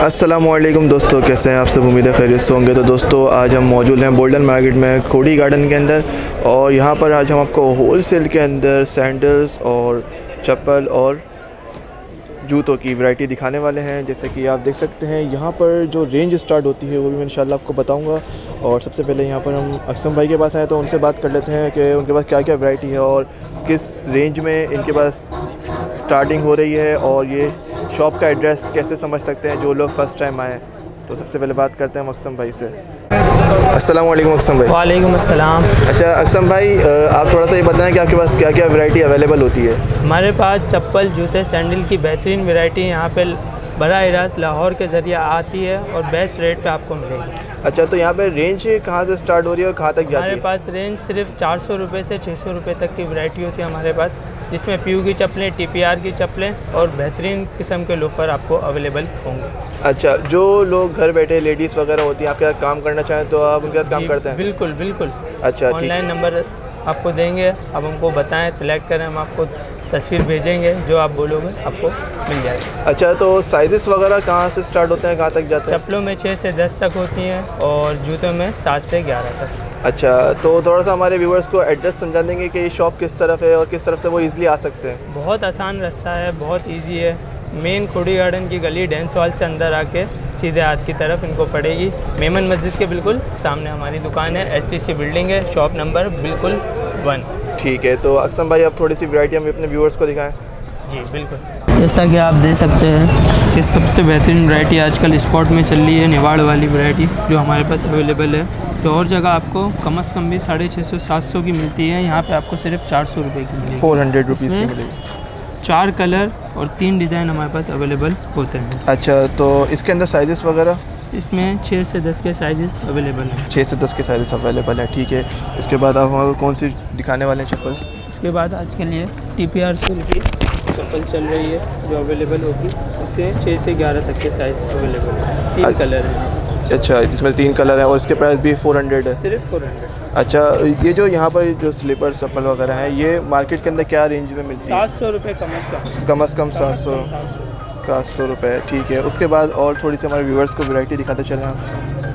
अस्सलामुअलैकुम दोस्तों, कैसे हैं आप सब। उम्मीद है खैरियत से होंगे। तो दोस्तों आज हम मौजूद हैं बोल्डन मार्केट में खोड़ी गार्डन के अंदर, और यहाँ पर आज हम आपको होल सेल के अंदर सैंडल्स और चप्पल और जूतों की वैरायटी दिखाने वाले हैं। जैसे कि आप देख सकते हैं यहाँ पर जो रेंज स्टार्ट होती है वो भी मैं इंशाल्लाह आपको बताऊँगा। और सबसे पहले यहाँ पर हम अक्सम भाई के पास आए तो उनसे बात कर लेते हैं कि उनके पास क्या क्या वैरायटी है और किस रेंज में इनके पास स्टार्टिंग हो रही है, और ये शॉप का एड्रेस कैसे समझ सकते हैं जो लोग फ़र्स्ट टाइम आएँ। तो सबसे पहले बात करते हैं अक्सम भाई से। अस्सलाम वालेकुम अक्सम भाई। वालेकुम अस्सलाम। अच्छा अक्सम भाई, आप थोड़ा सा ये बताएं कि आपके पास क्या क्या वैरायटी अवेलेबल होती है। हमारे पास चप्पल, जूते, सैंडल की बेहतरीन वैरायटी यहाँ पे बराह रास्त लाहौर के ज़रिए आती है और बेस्ट रेट पे आपको मिलेगी। अच्छा, तो यहाँ पे रेंज कहाँ से स्टार्ट हो रही है और कहाँ तक जाती है? हमारे पास रेंज सिर्फ 400 रुपये से 600 रुपये तक की वैरायटी होती है हमारे पास, जिसमें पीयू की चप्पलें, TPR की चप्पलें और बेहतरीन किस्म के लोफर आपको अवेलेबल होंगे। अच्छा, जो लोग घर बैठे लेडीज़ वगैरह होती हैं आपके साथ काम करना चाहें तो आप उनके साथ काम करते हैं? बिल्कुल बिल्कुल। अच्छा, ऑनलाइन नंबर आपको देंगे, आप हमको बताएं, सेलेक्ट करें, हम आपको तस्वीर भेजेंगे, जो आप बोलोगे आपको मिल जाएगा। अच्छा, तो साइज़ेस वगैरह कहाँ से स्टार्ट होते हैं, कहाँ तक जाते हैं? चप्पलों में 6 से 10 तक होती हैं और जूतों में 7 से 11 तक। अच्छा, तो थोड़ा सा हमारे व्यूवर्स को एड्रेस समझा देंगे कि ये शॉप किस तरफ है और किस तरफ से वो इजीली आ सकते हैं। बहुत आसान रास्ता है, बहुत इजी है। मेन खोड़ी गार्डन की गली डांस हॉल से अंदर आके सीधे हाथ की तरफ इनको पड़ेगी। मेमन मस्जिद के बिल्कुल सामने हमारी दुकान है, STC बिल्डिंग है, शॉप नंबर बिल्कुल 1। ठीक है, तो अक्सम भाई आप थोड़ी सी वैरायटी हम अपने व्यूवर्स को दिखाएं। जी बिल्कुल। जैसा कि आप देख सकते हैं कि सबसे बेहतरीन वैरायटी आजकल स्पॉट में चल रही है निवाड़ वाली वैरायटी, जो हमारे पास अवेलेबल है। तो और जगह आपको कम से कम भी 650-700 की मिलती है, यहाँ पे आपको सिर्फ 400 रुपये की मिलेगी। 400 रुपीज़ की मिलेगी। 4 कलर और 3 डिज़ाइन हमारे पास अवेलेबल होते हैं। अच्छा, तो इसके अंदर साइजेस वगैरह? इसमें 6 से 10 के साइजेस अवेलेबल हैं। 6 से 10 के साइजेस अवेलेबल हैं, ठीक है। इसके बाद आप हमारे कौन सी दिखाने वाले हैं चप्पल? इसके बाद आज के लिए TPR सिल की चप्पल चल रही है जो अवेलेबल होगी। इससे 6 से 11 तक के साइज़ अवेलेबल है। 3 कलर हैं। अच्छा, इसमें 3 कलर हैं और इसके प्राइस भी 400 है? सिर्फ 400। अच्छा, ये जो यहाँ पर जो स्लीपर चप्पल वगैरह हैं ये मार्केट के अंदर क्या रेंज में मिलती है? 700 रुपये कम से कम। कम से कम 700 रुपये, ठीक है। उसके बाद और थोड़ी सी हमारे व्यूवर्स को वैरायटी दिखाते चलें आप।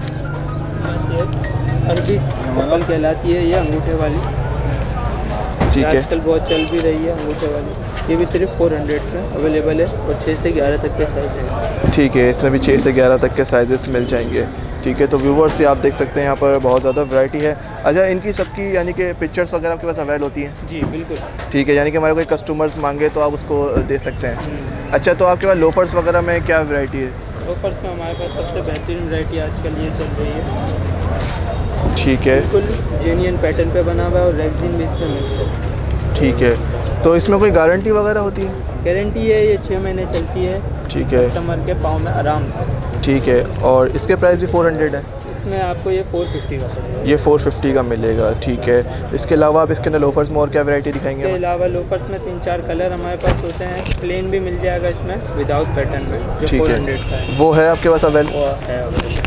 अरबी चप्पल कहलाती है ये, अंगूठे वाली, ठीक है। आजकल बहुत चल भी रही है अंगूठे वाली। ये भी सिर्फ 400 में अवेलेबल है और 6 से 11 तक के साइज है। ठीक है, इसमें भी 6 से 11 तक के साइजेस मिल जाएंगे, ठीक है। तो व्यूवर्स आप देख सकते हैं यहाँ पर बहुत ज़्यादा वैरायटी है। अच्छा, इनकी सबकी यानी कि पिक्चर्स वगैरह आपके पास अवेलेबल होती हैं? जी बिल्कुल, ठीक है, यानी कि हमारे कोई कस्टमर्स मांगे तो आप उसको दे सकते हैं। अच्छा, तो आपके पास लोफर्स वगैरह में क्या वैरायटी है? लोफर्स में हमारे पास सबसे बेहतरीन वैरायटी आजकल ये चल रही है। ठीक है, बिल्कुल जेन्युइन पैटर्न पे बना हुआ है और रेक्सिन भी इसमें मिक्स है। ठीक है, तो इसमें कोई गारंटी वगैरह होती है? गारंटी है, ये 6 महीने चलती है। ठीक है, कस्टमर के पाँव में आराम से। ठीक है, और इसके प्राइस भी 400 है? इसमें आपको ये 450 का पड़ेगा। ये 450 का मिलेगा, ठीक है। इसके अलावा आप इसके अंदर लोफर्स में और क्या वैरायटी दिखाएंगे? इसके अलावा लोफर्स में 3-4 कलर हमारे पास होते हैं। प्लेन भी मिल जाएगा इसमें विदाउट पैटर्न में, जो 400 का है। वो है आपके पास अवेलेबल? वो है अवेलेबल।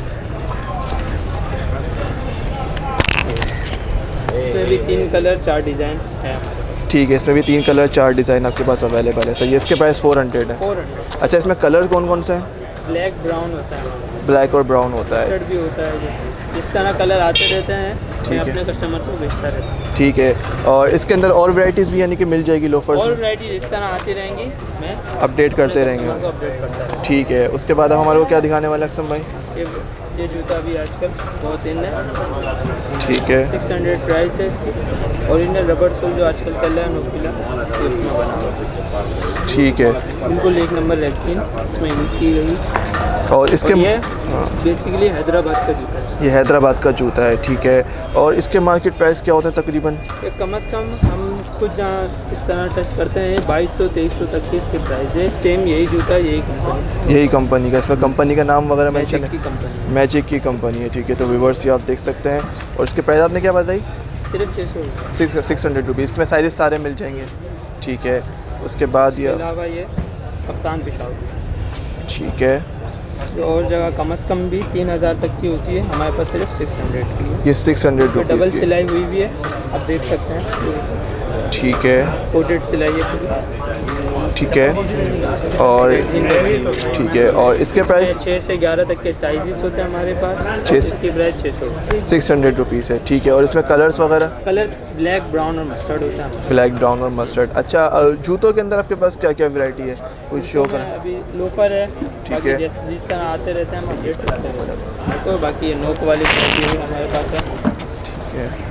इसमें भी 3 कलर 4 डिज़ाइन है। ठीक है, इसमें भी 3 कलर 4 डिज़ाइन आपके पास अवेलेबल है। सही है, इसके प्राइस 400 है। 400। अच्छा, इसमें कलर कौन कौन से हैं? ब्लैक ब्राउन होता है, ब्लैक और ब्राउन होता है, भी होता है। जिस तरह कलर आते रहते हैं, ठीक मैं है। अपने कस्टमर को बेचता रहता हूँ। ठीक है, और इसके अंदर और वैरायटीज़ भी यानी कि मिल जाएगी लोफर्स और में? वैरायटी जिस तरह आती रहेंगी मैं अपडेट करते रहेंगे। अपडेट करता रहूँगा। ठीक है, उसके बाद आप हमारे को क्या दिखाने वाले अक्सम भाई? ये जूता भी आजकल बहुत इन है। ठीक है, 600 प्राइस है इसकी। ओरिजिनल रबर सोल जो आजकल चल रहा है नोकिला, उसमें बना हुआ। ठीक है, बिल्कुल 1 नंबर रेक्सिन इसमें यूज़ की गई। और इसके ये बेसिकली हैदराबाद का जूता है। ये हैदराबाद का जूता है, ठीक है। और इसके मार्केट प्राइस क्या होते हैं तकरीबन? ये कम से कम हम खुद जहाँ इस तरह टच करते हैं 2200-2300 तक की इसके प्राइस है। सेम यही जूता, यही कंपनी का। इसमें कंपनी का नाम वगैरह मेंशन है? की कंपनी, मैजिक की कंपनी है, ठीक है। तो व्यूवर्स ये आप देख सकते हैं। और इसके प्राइस आपने क्या बताई? सिर्फ 600 600 रुपीज़। इसमें साइजेस सारे मिल जाएंगे, ठीक है। उसके बाद ये अलावा ये कप्तान पेशावर, ठीक है। जो और जगह कम से कम भी 3000 तक की होती है, हमारे पास सिर्फ 600 की है। ये 600 रुपीज़ डबल की, सिलाई हुई भी है, आप देख सकते हैं। ठीक है, कोटेड सिलाई है पूरी। ठीक है, और ठीक है, और इसके प्राइस 6 से 11 तक के साइजेस होते हैं हमारे पास। इसकी प्राइस 600 रुपीज़ है। ठीक है, और इसमें कलर्स वगैरह? कलर ब्लैक, ब्राउन और मस्टर्ड होता है। ब्लैक, ब्राउन और मस्टर्ड। अच्छा, जूतों के अंदर आपके पास क्या क्या वैरायटी है, कुछ शो करें? अभी लोफर है, ठीक है, जिस तरह आते रहते हैं हम अपडेट करते हैं। तो बाकी ये नोक वाली वैरायटी भी हमारे पास है। ठीक है,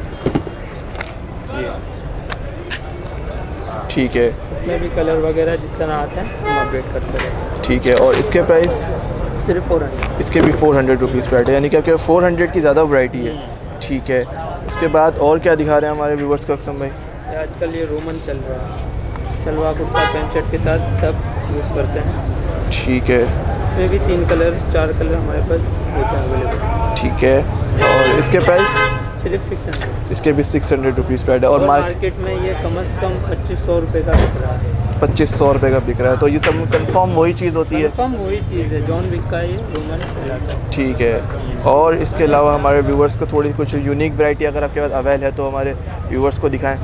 ठीक है, इसमें भी कलर वगैरह जिस तरह आते हैं हम अपडेट करते हैं। ठीक है, और इसके प्राइस? सिर्फ 400। इसके भी 400 रुपीज़ पैट है, यानी कि 400 की ज़्यादा वैरायटी है। ठीक है, उसके बाद और क्या दिखा रहे हैं हमारे व्यूवर्स को अक्सम भाई? आजकल ये रोमन चल रहा है, शलवार कुर्ता पैंट शर्ट के साथ सब यूज़ करते हैं। ठीक है, इसमें भी 3 कलर 4 कलर हमारे पास होते हैं अवेलेबल। ठीक है, और इसके प्राइस? सिर्फ 600। इसके भी 600 रुपीज़ पैट है। और मार्केट में ये कम से कम 2500 रुपये का बिक रहा है। 2500 रुपये का बिक रहा है। तो ये सब कंफर्म वही चीज़ होती है? कंफर्म वही चीज़ है, जॉन विक का ये रोमन कहलाता है। ठीक है, और इसके अलावा हमारे व्यूवर्स को थोड़ी कुछ यूनिक वैरायटी अगर आपके पास अवेल है तो हमारे व्यूवर्स को दिखाएं।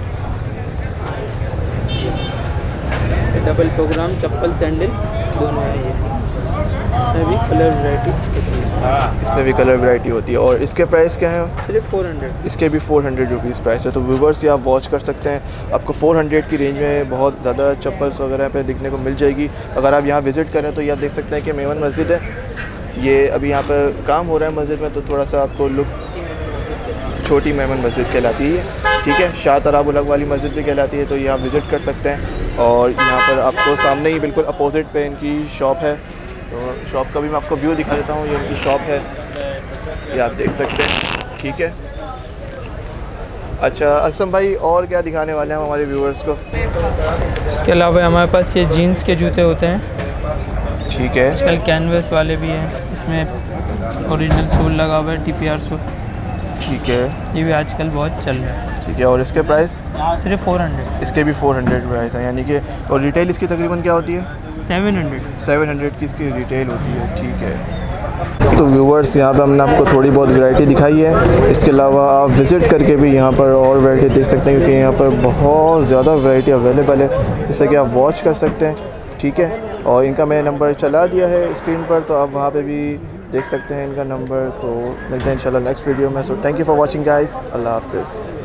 डबल प्रोग्राम चप्पल सैंडल दोनों है ये। इसमें भी कलर वैरायटी, इसमें भी कलर वैरायटी होती है। और इसके प्राइस क्या है? सिर्फ 400। इसके भी 400 रुपीज़ प्राइस है। तो व्यूवर्स ये आप वॉच कर सकते हैं, आपको 400 की रेंज में बहुत ज़्यादा चप्पल्स वगैरह पे दिखने को मिल जाएगी। अगर आप यहाँ विज़िट करें तो ये आप देख सकते हैं कि मेमन मस्जिद है, ये अभी यहाँ पर काम हो रहा है मस्जिद में, तो थोड़ा सा आपको लुक छोटी मेमन मस्जिद कहलाती है। ठीक है, शाह तराब उलग वाली मस्जिद भी कहलाती है, तो ये आप विज़िट कर सकते हैं। और यहाँ पर आपको सामने ही बिल्कुल अपोजिट पे इनकी शॉप है, तो शॉप का भी मैं आपको व्यू दिखा देता हूँ। ये इनकी शॉप है, ये आप देख सकते हैं। ठीक है, अच्छा अक्सम भाई और क्या दिखाने वाले हैं हमारे व्यूअर्स को? इसके अलावा हमारे पास ये जीन्स के जूते होते हैं। ठीक है, आजकल कैनवस वाले भी हैं, इसमें ओरिजिनल सोल लगा हुआ है, TPR सोल। ठीक है, ये भी आजकल बहुत चल रहा है। ठीक है, और इसके प्राइस? सिर्फ 400। इसके भी 400 प्राइस है, यानी कि और रिटेल इसकी तकरीबन क्या होती है? 700 की इसकी रिटेल होती है। ठीक है, तो व्यूवर्स यहाँ पे हमने आपको थोड़ी बहुत वैरायटी दिखाई है। इसके अलावा आप विज़िट करके भी यहाँ पर और वैरायटी देख सकते हैं, क्योंकि यहाँ पर बहुत ज़्यादा वैरायटी अवेलेबल है, जैसे कि आप वॉच कर सकते हैं। ठीक है, और इनका मैंने नंबर चला दिया है स्क्रीन पर, तो आप वहाँ पे भी देख सकते हैं इनका नंबर। तो मिलते हैं इंशाल्लाह नेक्स्ट वीडियो में। So thank you for watching guys, अल्लाह हाफिज़।